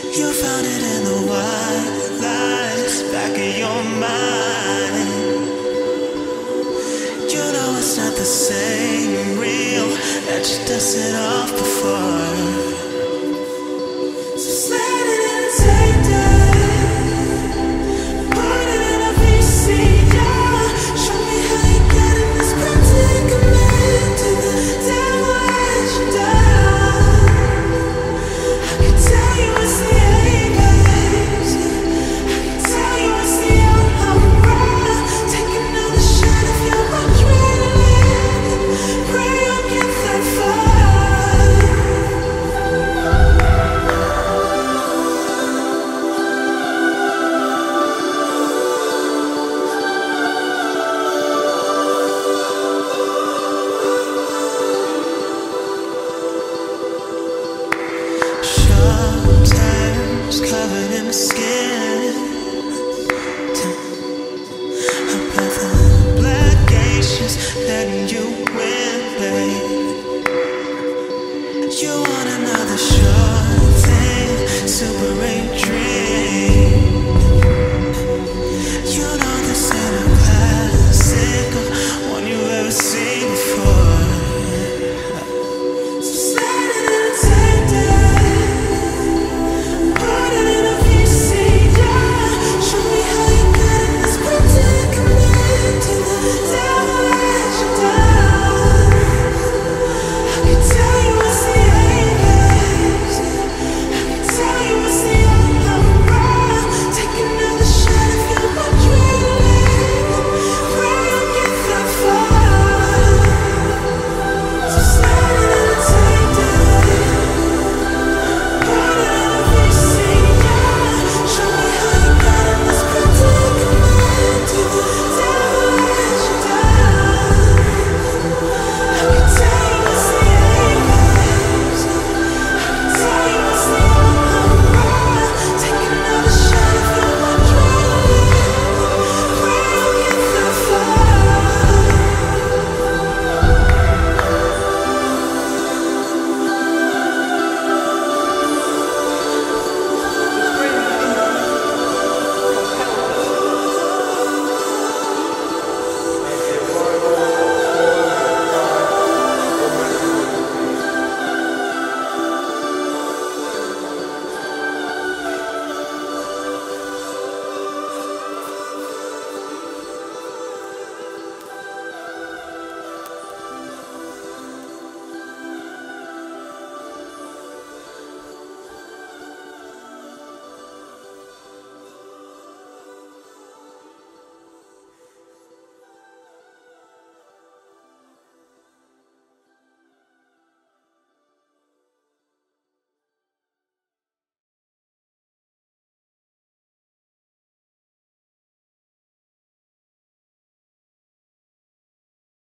You found it in the white lies back of your mind. You know it's not the same real that you dusted off before. So slide it in and take that, put it in a VCR. Show me how you get in this predicament. To the devil let you down. I can tell you it's the A-Bass. I can tell you it's the Alhambra. Take another shot of your adrenaline. Pray you'll get that far. Sharp turns covered in the skin.